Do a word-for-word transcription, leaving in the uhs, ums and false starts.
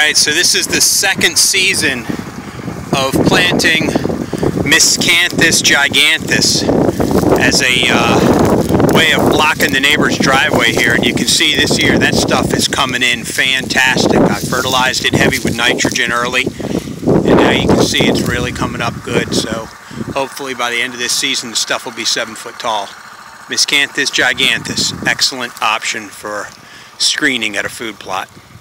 Alright, so this is the second season of planting miscanthus giganteus as a uh, way of blocking the neighbor's driveway here. And you can see this year that stuff is coming in fantastic. I fertilized it heavy with nitrogen early, and now you can see it's really coming up good. So hopefully by the end of this season the stuff will be seven foot tall. Miscanthus giganteus, excellent option for screening at a food plot.